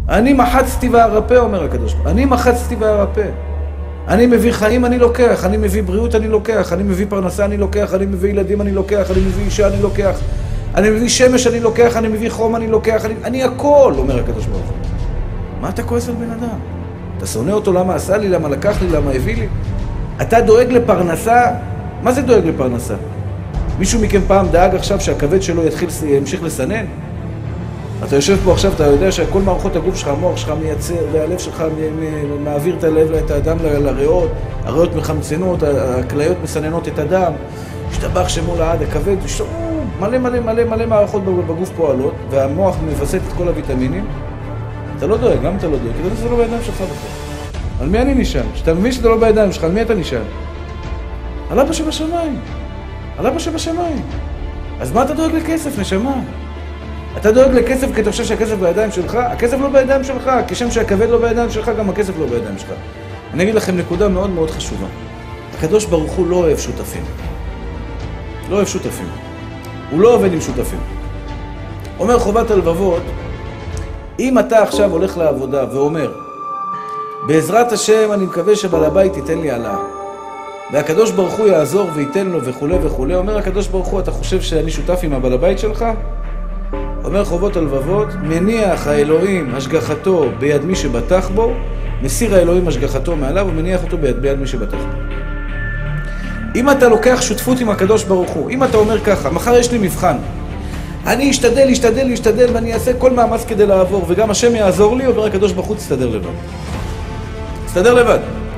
אני מחצתי והרפא, אומר הקדוש ברוך הוא. אני מחצתי והרפא. אני מביא חיים, אני לוקח. אני מביא בריאות, אני לוקח. אני מביא פרנסה, אני לוקח. אני מביא ילדים, אני לוקח. אני מביא אישה, אני לוקח. אני מביא שמש, אני לוקח. אני מביא חום, אני לוקח. אני הכל, אומר הקדוש ברוך הוא. מה אתה כועס על בן אדם? אתה שונא אותו למה עשה לי, למה לקח לי, למה הביא לי? אתה דואג לפרנסה? מה זה דואג לפרנסה? מישהו מכם פעם דאג עכשיו שהכבד שלו ימשיך לסנן? אתה יושב פה עכשיו, אתה יודע שכל מערכות הגוף שלך, המוח שלך מייצר, והלב שלך מעביר את הלב, את הדם לריאות, הריאות מחמצנות, הכליות מסננות את הדם, השתבח שמו לעד, הכבד, מלא מלא מלא מלא מערכות בגוף פועלות, והמוח מבסט את כל הוויטמינים. אתה לא דואג, למה אתה לא דואג? כי זה לא בידיים שלך בכלל. על מי אני נשען? כשאתה מבין שאתה לא בידיים שלך, על מי אתה נשען? על אבא שבשמיים. על אבא שבשמיים. אז מה אתה דואג לכסף, נשמה? אתה דואג לכסף כי אתה חושב שהכסף בידיים שלך? הכסף לא בידיים שלך, כשם שהכבד לא בידיים שלך, גם הכסף לא בידיים שלך. אני אגיד לכם נקודה מאוד מאוד חשובה. הקדוש ברוך הוא לא אוהב שותפים. לא אוהב שותפים. הוא לא עובד עם שותפים. אומר חובת הלבבות, אם אתה עכשיו הולך לעבודה ואומר, בעזרת השם אני מקווה שבעל הבית ייתן לי עלה, והקדוש ברוך הוא יעזור וייתן לו וכו' וכו', אומר הקדוש ברוך הוא, אתה חושב שאני שותף עם הבעל הבית שלך? אומר חובות הלבבות, מניח האלוהים השגחתו ביד מי שבטח בו, מסיר האלוהים השגחתו מעליו ומניח אותו ביד מי שבטח בו. אם אתה לוקח שותפות עם הקדוש ברוך הוא, אם אתה אומר ככה, מחר יש לי מבחן, אני אשתדל ואני אעשה כל מאמץ כדי לעבור, וגם השם יעזור לי, אומר הקדוש ברוך הוא, תסתדר לבד. תסתדר לבד.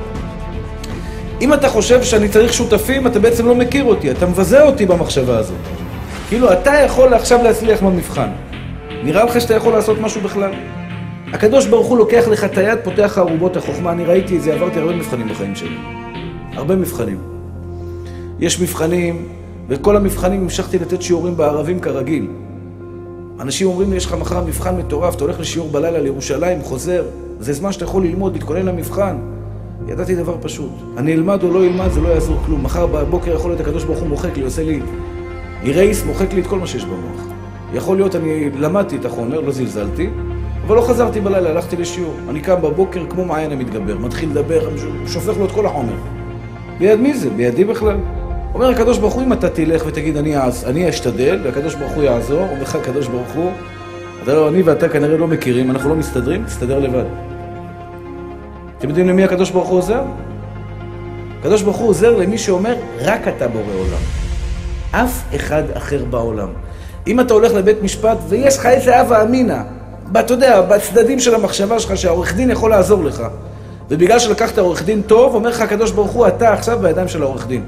אם אתה חושב שאני צריך שותפים, אתה בעצם לא מכיר אותי, אתה מבזה אותי במחשבה הזאת. כאילו, אתה יכול עכשיו להצליח במבחן. נראה לך שאתה יכול לעשות משהו בכלל? הקדוש ברוך הוא לוקח לך את היד, פותח ערובות החוכמה, אני ראיתי את זה, עברתי הרבה מבחנים בחיים שלי. הרבה מבחנים. יש מבחנים, וכל המבחנים המשכתי לתת שיעורים בערבים כרגיל. אנשים אומרים לי, יש לך מחר מבחן מטורף, אתה הולך לשיעור בלילה לירושלים, חוזר, זה זמן שאתה יכול ללמוד, להתכונן למבחן. ידעתי דבר פשוט, אני אלמד או לא אלמד, זה לא יעזור כלום. מחר בבוקר יכול להיות הקדוש ברוך הוא מוחק לי, עושה לי אירייס, מוחק לי את כל מה שיש במוח. יכול להיות, אני למדתי את החומר, לא זלזלתי, אבל לא חזרתי בלילה, הלכתי לשיעור. אני קם בבוקר כמו מעיין המתגבר, מתחיל לדבר, שופך לו את כל החומר. ביד מי זה? בידי בכלל. אומר הקדוש ברוך הוא, אם אתה תלך ותגיד, אני אשתדל, והקדוש ברוך הוא יעזור, אומר לך הקדוש ברוך הוא, אני ואתה כנראה לא מכירים, אנחנו לא מסתדרים, תסתדר לבד. אתם יודעים למי הקדוש ברוך הוא עוזר? הקדוש ברוך הוא עוזר למי שאומר, רק אתה בורא עולם. אף אחד אחר בעולם. אם אתה הולך לבית משפט ויש לך איזה אבא אמינה, אתה יודע, בצדדים של המחשבה שלך שהעורך דין יכול לעזור לך, ובגלל שלקחת עורך דין טוב, אומר לך הקדוש ברוך הוא, אתה עכשיו בידיים של העורך דין.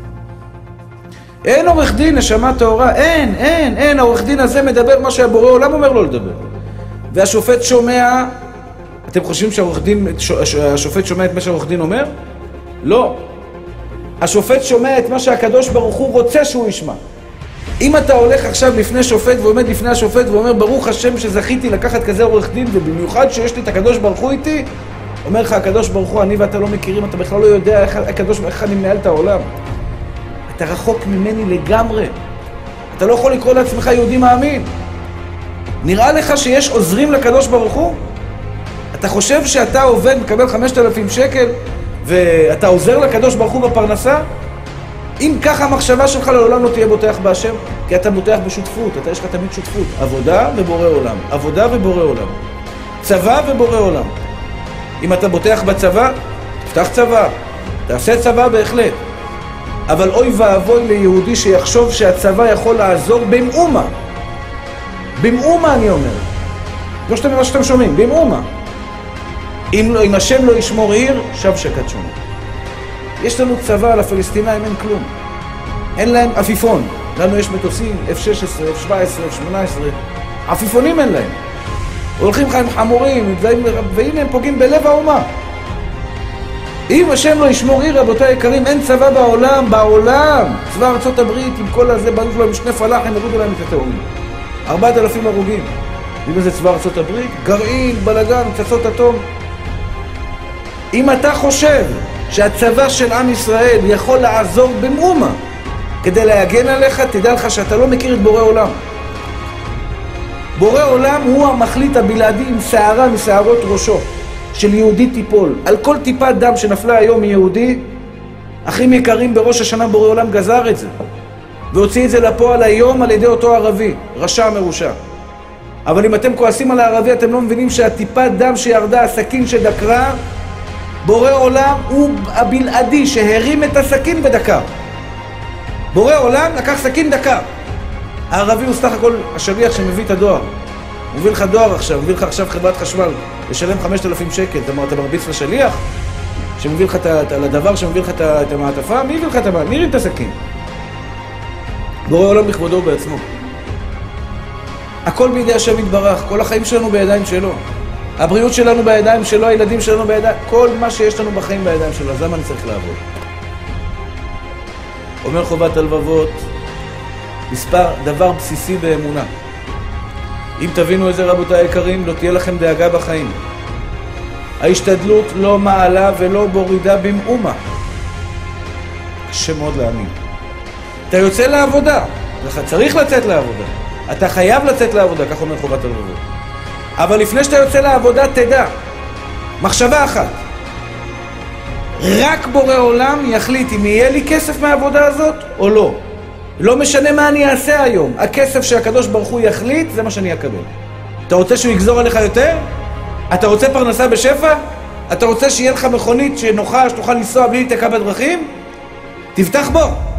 אין עורך דין, נשמה טהורה, אין, העורך דין הזה מדבר מה שהבורא עולם אומר לו לדבר. והשופט שומע, אתם חושבים שהשופט שומע את מה שהעורך דין אומר? לא. השופט שומע את מה שהקדוש ברוך הוא רוצה שהוא ישמע. אם אתה הולך עכשיו לפני שופט ועומד לפני השופט ואומר, ברוך השם שזכיתי לקחת כזה עורך דין, ובמיוחד שיש לי את הקדוש ברוך הוא איתי, אומר לך הקדוש ברוך הוא, אני ואתה לא מכירים, אתה בכלל לא יודע איך אני מנהל את העולם. אתה רחוק ממני לגמרי. אתה לא יכול לקרוא לעצמך יהודי מאמין. נראה לך שיש עוזרים לקדוש ברוך הוא? אתה חושב שאתה עובד, מקבל 5,000 שקל, ואתה עוזר לקדוש ברוך הוא בפרנסה? אם ככה המחשבה שלך לעולם לא תהיה בוטח בהשם, כי אתה בוטח בשותפות, יש לך תמיד שותפות. עבודה ובורא עולם. עבודה ובורא עולם. צבא ובורא עולם. אם אתה בוטח בצבא, תפתח צבא. תעשה צבא בהחלט. אבל אוי ואבוי ליהודי שיחשוב שהצבא יכול לעזור במאומה. במאומה אני אומר. לא מה שאתם שומעים, במאומה. אם השם לא ישמור עיר, שב שקד שומר. יש לנו צבא, לפלסטינאים אין כלום. אין להם עפיפון. לנו יש מטוסים, F-16, F-17, F-18. עפיפונים אין להם. הולכים לך עם חמורים, והנה הם פוגעים בלב האומה. אם השם לא ישמור עיר, רבותיי יקרים, אין צבא בעולם. צבא ארצות הברית, עם כל הזה, בנו שלהם שני פלאחים, הרגו להם את התאומים. 4,000 הרוגים. אם זה צבא ארצות הברית, גרעין, בלגן, פצצות אטום. אם אתה חושב שהצבא של עם ישראל יכול לעזור במאומה כדי להגן עליך, תדע לך שאתה לא מכיר את בורא עולם. בורא עולם הוא המחליט הבלעדי עם שערה משערות ראשו של יהודי תיפול. על כל טיפת דם שנפלה היום מיהודי, אחים יקרים, בראש השנה בורא עולם גזר את זה והוציא את זה לפועל היום על ידי אותו ערבי, רשע מרושע. אבל אם אתם כועסים על הערבי, אתם לא מבינים שהטיפת דם שירדה, הסכין שדקרה, בורא עולם הוא הבלעדי שהרים את הסכין ודקר. בורא עולם לקח סכין דקר. הערבי הוא סך הכל השליח שמביא את הדואר. הוא מביא לך דואר עכשיו, הוא מביא לך עכשיו חברת חשמל, לשלם 5,000 שקל, אתה מרביץ לשליח? שמביא לך לדבר, שמביא לך את המעטפה? מי הביא לך את המעטפה? מי הרים את הסכין? בורא עולם בכבודו בעצמו. הכל בידי השם יתברך, כל החיים שלנו בידיים שלו. הבריאות שלנו בידיים שלו, הילדים שלנו בידיים, כל מה שיש לנו בחיים בידיים שלו, אז למה אני צריך לעבוד? אומר חובת הלבבות, מספר דבר בסיסי באמונה. אם תבינו את זה רבותיי היקרים, לא תהיה לכם דאגה בחיים. ההשתדלות לא מעלה ולא מורידה במאומה. קשה מאוד להאמין. אתה יוצא לעבודה, אתה צריך לצאת לעבודה. אתה חייב לצאת לעבודה, כך אומר חובת הלבבות. אבל לפני שאתה יוצא לעבודה, תדע, מחשבה אחת, רק בורא עולם יחליט אם יהיה לי כסף מהעבודה הזאת או לא. לא משנה מה אני אעשה היום, הכסף שהקדוש ברוך הוא יחליט, זה מה שאני אקבל. אתה רוצה שהוא יגזור עליך יותר? אתה רוצה פרנסה בשפע? אתה רוצה שיהיה לך מכונית שנוחה, שתוכל לנסוע בלי להתקע בדרכים? תבטח בו.